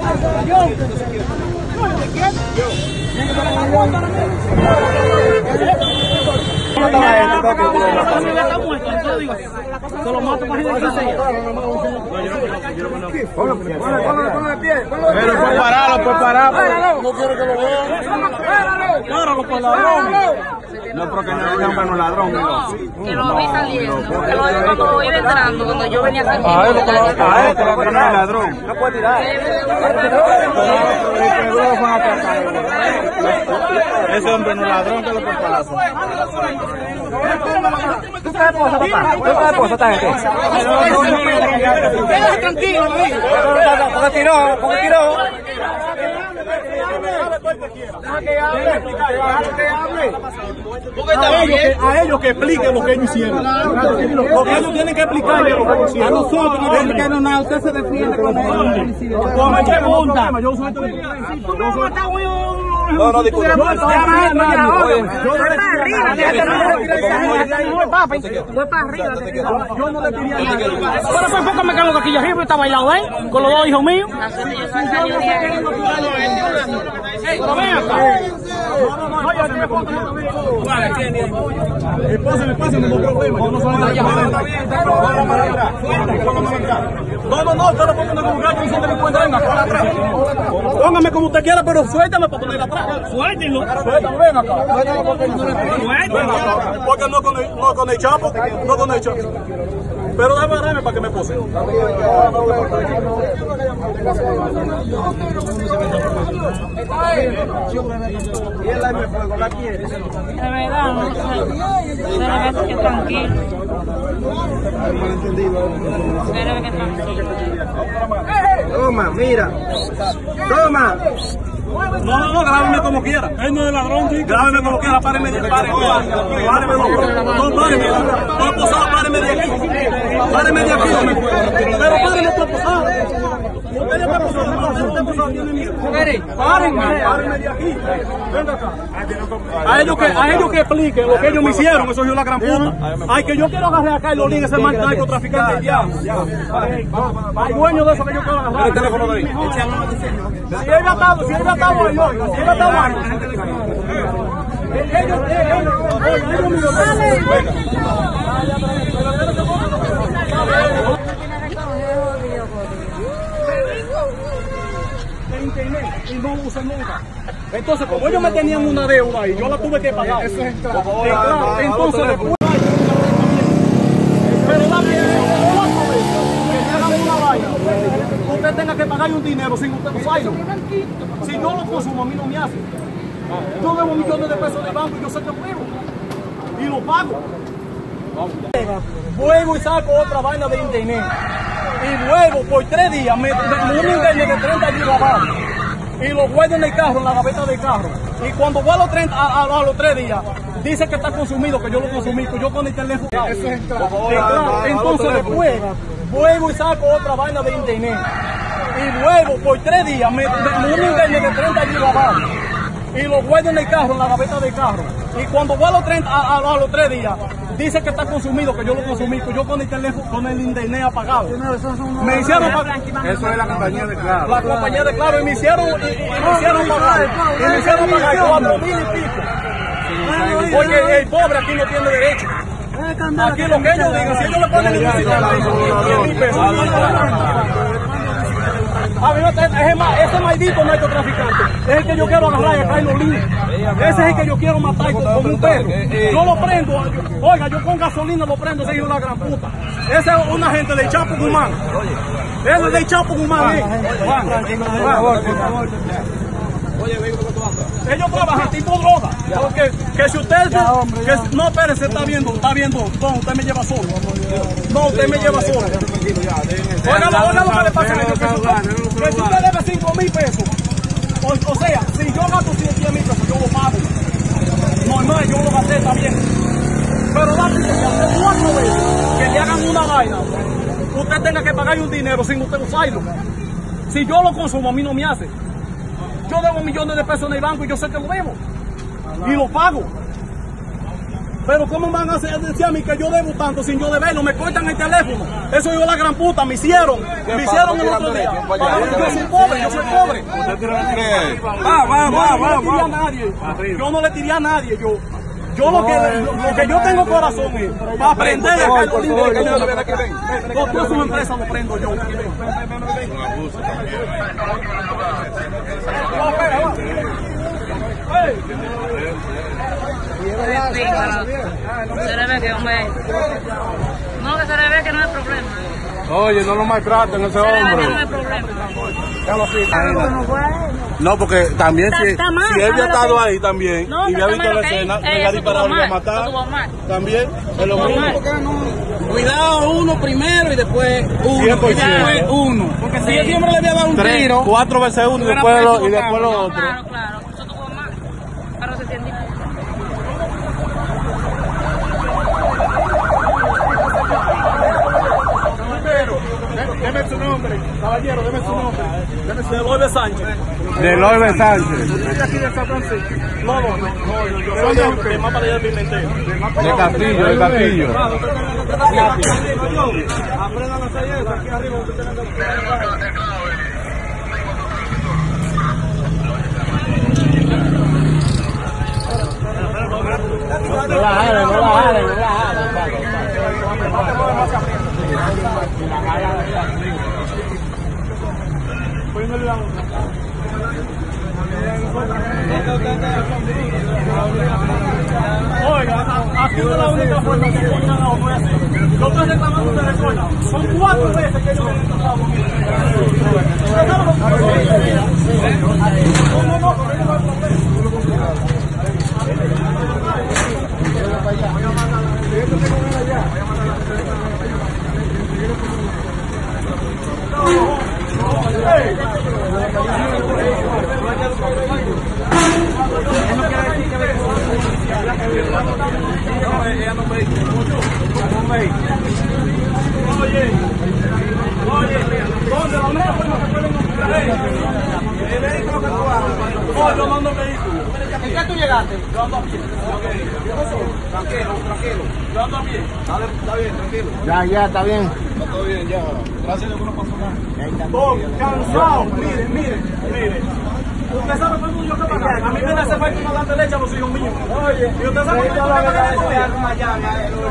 Se lo mato para ir de pero por pararlo, por pararlo. No quiero que lo vean. Páralo por ladrón. No, porque no es un ladrón. Que lo vi saliendo. Que lo vi cuando iba entrando, cuando yo venía saliendo. A él, que no es ladrón. No puede tirar. Ese hombre no es ladrón, que lo que pasa. ¿Tú estás esposa, papá? ¿Tú estás esposa, esta gente? Quédate tranquilo, ¿por qué tiró? ¿Por qué tiró? A ellos que expliquen lo que ellos hicieron. Lo que ellos tienen que explicar es lo que ellos hicieron. A nosotros no tienen que nada, usted se defiende con el ¿cómo me pregunta? Yo soy tu no, disculpe. Yo no le quería nada. Pero por poco me quedo aquí arriba, está bailado, con los dos hijos míos. Pero ven acá. Pásame, no problema. Yo no soy de allá. No, usted lo ponga en un lugar que no son delincuentes. Venga, póngame como usted quiera, pero suéltame para ponerla atrás. Suéltelo, ven acá. Porque no con el Chapo, no con el Chapo. Pero déjame para que me pose. Y el arma de fuego la quiere. De verdad, no sé. Debe que tranquilo. Debe que tranquilo. Toma, mira. Toma. No, grábeme como quiera. Él no es ladrón, sí. Grábeme como quiera, páreme de aquí. Páreme de aquí. Pero páreme tu posada. Párenme de aquí. Venga acá. A ellos que expliquen lo que ellos me hicieron, eso es la gran puta. Ay, que yo quiero agarrar acá y lo ligue ese narcotraficante del diablo. Hay dueño de eso que yo quiero agarrar. El teléfono de ahí. Si él ha estado ahí, oiga, si él ha estado ahí. Ellos de internet y no lo usan nunca. Entonces, como ellos me tenían una deuda y yo la tuve que pagar. Eso es claro. Entonces, después. Pero la que hagan una vaina, usted tenga que pagar un dinero sin usted usarlo. Si yo lo consumo, a mí no me hace. Yo debo millones de pesos de banco y yo sé que vivo. Y lo pago. Vuelvo y saco otra vaina de internet. Y luego, por 3 días, me un internet de 30 GB y lo guardo en el carro, en la gaveta del carro. Y cuando voy a los 3 días, dice que está consumido, que yo lo consumí, que yo con el teléfono. Eso es claro. Entonces después, vuelvo y saco otra vaina de internet. Y luego, por 3 días, me un internet de 30 GB y lo guardo en el carro, en la gaveta del carro. Y cuando voy a los 3 días, dice que está consumido, que yo lo consumí, que yo con el teléfono, con el internet apagado. Me hicieron pagar. Eso es la compañía de Claro. La compañía de Claro, y me hicieron pagar. Y me hicieron pagar 4.000 y pico. Porque el pobre aquí no tiene derecho. Aquí lo que ellos digan, si ellos le ponen el 10.000 pesos. A mí ese maldito narcotraficante es el que yo quiero agarrar y acá y lo limpio. Ese es el que yo quiero matar como un perro. Yo lo prendo, oiga, yo con gasolina lo prendo, ese hijo de la gran puta. Ese es una gente del Chapo Guzmán. Ese es del Chapo Guzmán. Ellos trabajan tipo droga. Porque que si usted no, espérese, está viendo, no, usted me lleva solo. No, usted me lleva solo. Oiga lo que le pasa a ellos, que si usted debe 5.000 pesos, o sea, si yo gasto 100.000 pesos, yo lo pago. Normal, yo lo gasté también. Pero la situación de 4 veces que le hagan una vaina, usted tenga que pagar un dinero sin usted usarlo. Si yo lo consumo, a mí no me hace. Yo debo millones de pesos en el banco y yo sé que lo debo. Y lo pago. Pero ¿cómo van a decir a mí que yo debo tanto sin yo deberlo? Me cortan el teléfono. Eso yo la gran puta, me hicieron el otro día. Yo soy pobre, ¿Usted tiene que creer? Yo no le tiré a nadie, yo lo que yo tengo corazón es para aprender a que los todas sus empresas lo prendo yo. Se le ve que hombre. No, que se le ve que no hay problema. Oye, no lo maltraten a ese Se le ve que no hombre. hay problema. No, porque también si él había estado ahí también No, y había visto también la lo que escena, es, le había disparado y le iba a matar. estuvo mal. También es lo mismo. Cuidado uno primero y después uno. 100%. Y después uno. Porque si ese hombre le había dado un 3, tiro. 4 veces uno y después lo otro. Claro, claro. Eso estuvo mal. Pero se siente. Deme su nombre, caballero, deme su nombre. De Loibe Sánchez. De Loibe Sánchez. Aquí de San Francisco. No, yo soy de más para allá de Pimentel. De Castillo, de Castillo. Aprendan a hacer eso, aquí arriba usted tiene que... No la jalen. Oiga, aquí no es la única forma que no fue así. Yo estoy reclamando de recuerda. Son 4 veces que yo me he tratado conmigo. Oye, ¿dónde la única forma que pueden encontrar ellos? El vehículo que tú hagas. No, yo no ando vehículo. ¿En qué tú llegaste? Yo ando a pie. Tranquilo. Yo ando a pie. Dale, está bien, tranquilo. Ya, está bien. Todo bien, ya. Gracias a Dios que no pasó nada. Cansado. Mire. Usted sabe cuánto yo que pagar. A mí me hace falta una lata de leche a los hijos míos. Oye, ¿y usted sabe cuánto yo que pagar de comida? Una llave.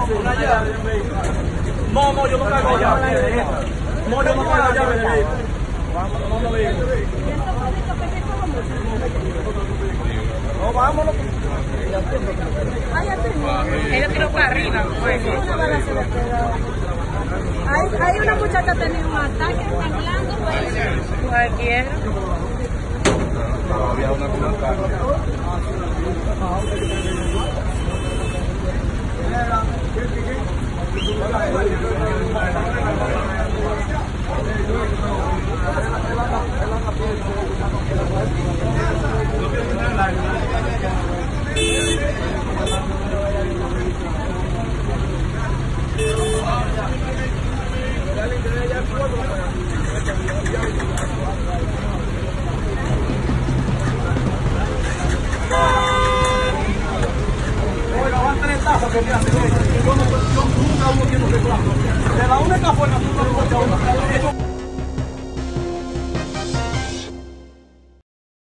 No, yo no traigo llave. No, yo no traigo llave de vehículo. No, vámonos. Ella tiró para arriba. Pues. Hay una muchacha que tenía un ataque sangrando. Cualquiera. Había una con